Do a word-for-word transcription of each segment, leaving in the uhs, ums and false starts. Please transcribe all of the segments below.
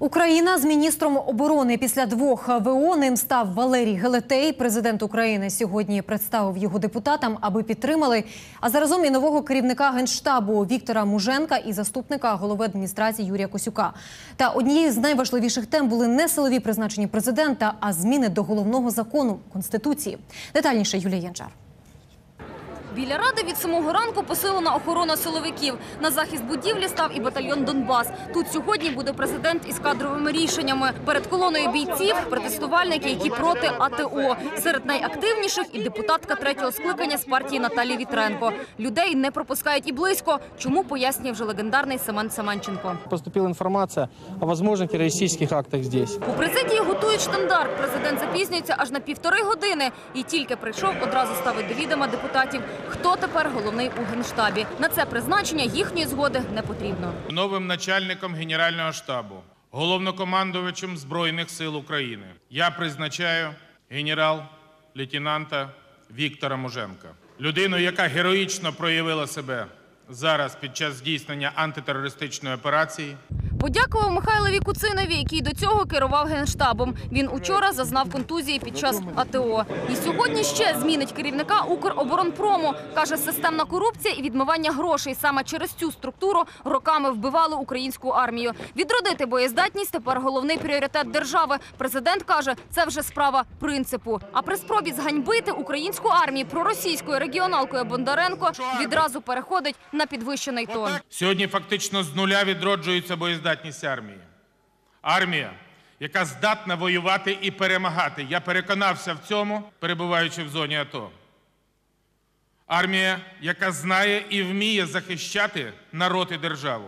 Україна з міністром оборони. Після двох ВО ним став Валерій Гелетей. Президент України сьогодні представив його депутатам, аби підтримали. А заразом і нового керівника Генштабу Віктора Муженка і заступника голови адміністрації Юрія Косюка. Та однією з найважливіших тем були не силові призначення президента, а зміни до головного закону – Конституції. Детальніше Юлія Янчар. Біля Ради від самого ранку посилена охорона силовиків. На захист будівлі став і батальйон «Донбас». Тут сьогодні буде президент із кадровими рішеннями. Перед колоною бійців – протестувальники, які проти А Те О. Серед найактивніших – і депутатка третього скликання з партії Наталії Вітренко. Людей не пропускають і близько. Чому, пояснює вже легендарний Семен Семенченко. Поступила інформація о можливих терористичних актах тут. У президії готують штандарт. Президент запізнюється аж на півтори години. І тільки прийшов, одразу ставить до відома депутатів, хто тепер головний у Генштабі. На це призначення їхньої згоди не потрібно. Новим начальником Генерального штабу, головнокомандувачем Збройних сил України я призначаю генерал-лейтенанта Віктора Муженка. Людину, яка героїчно проявила себе зараз під час здійснення антитерористичної операції. Подякував Михайлові Куцинові, який до цього керував Генштабом. Він учора зазнав контузії під час А Те О. І сьогодні ще змінить керівника Укроборонпрому. Каже, системна корупція і відмивання грошей. Саме через цю структуру роками вбивали українську армію. Відродити боєздатність тепер головний пріоритет держави. Президент каже, це вже справа принципу. А при спробі зганьбити українську армію проросійською регіоналкою Бондаренко відразу переходить на підвищений тон. Сьогодні фактично з нуля відроджується боєздатність армії. Армія, яка здатна воювати і перемагати. Я переконався в цьому, перебуваючи в зоні А Те О. Армія, яка знає і вміє захищати народ і державу.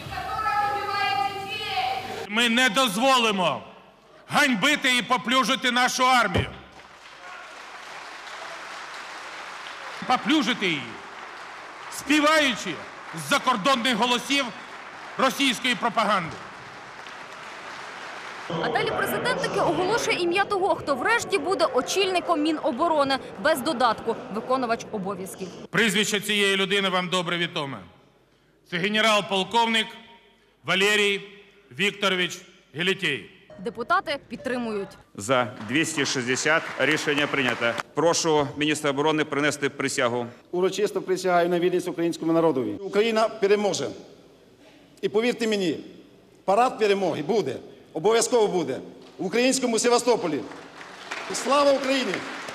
Ми не дозволимо ганьбити і поплюжити нашу армію. Поплюжити її, співаючи з закордонних голосів російської пропаганди. А далі президент таки оголошує ім'я того, хто врешті буде очільником Міноборони, без додатку, виконувач обов'язків. Прізвище цієї людини вам добре відоме. Це генерал-полковник Валерій Вікторович Гелетей. Депутати підтримують. За двісті шістдесят рішення прийнято. Прошу міністра оборони принести присягу. Урочисто присягаю на вірність українському народові. Україна переможе. І повірте мені, парад перемоги буде, обов'язково буде, в українському Севастополі. Слава Україні!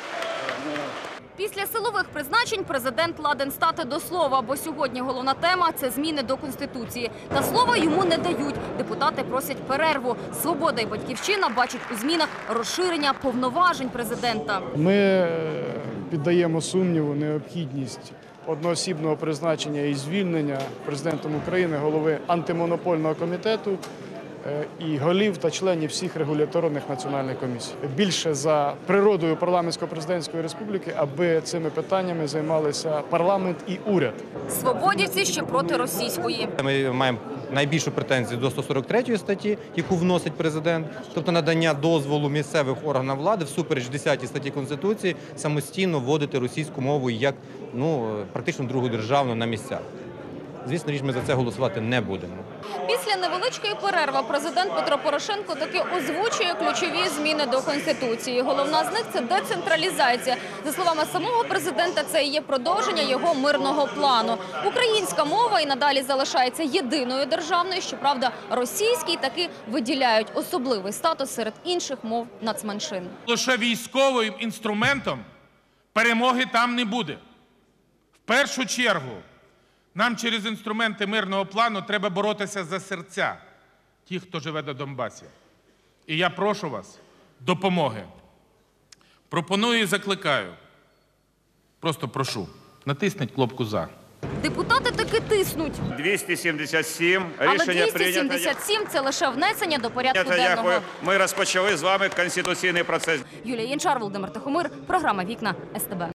Після силових призначень президент ладен стати до слова, бо сьогодні головна тема – це зміни до Конституції. Та слова йому не дають. Депутати просять перерву. «Свобода» і «Батьківщина» бачать у змінах розширення повноважень президента. Ми піддаємо сумніву необхідність одноосібного призначення і звільнення президентом України голови антимонопольного комітету і голів та членів всіх регуляторних національних комісій. Більше за природою парламентсько-президентської республіки, аби цими питаннями займалися парламент і уряд. Свободівці ще проти російської. Ми маємо найбільшу претензію до сто сорок третьої статті, яку вносить президент, тобто надання дозволу місцевих органів влади всупереч десятій статті Конституції самостійно вводити російську мову як ну, практично другу державну на місцях. Звісно, річ, ми за це голосувати не будемо. Після невеличкої перерви президент Петро Порошенко таки озвучує ключові зміни до Конституції. Головна з них – це децентралізація. За словами самого президента, це і є продовження його мирного плану. Українська мова і надалі залишається єдиною державною. Щоправда, російській таки виділяють особливий статус серед інших мов нацменшин. Лише військовим інструментом перемоги там не буде. В першу чергу нам через інструменти мирного плану треба боротися за серця тих, хто живе на Донбасі. І я прошу вас допомоги. Пропоную і закликаю. Просто прошу, натисніть кнопку «За». Депутати таки тиснуть. двісті сімдесят сім Але рішення прийнято. двісті сімдесят сім – це лише внесення до порядку денного. Ми розпочали з вами конституційний процес. Юлія Янчар, Володимир Тихомир, програма «Вікна ес те бе».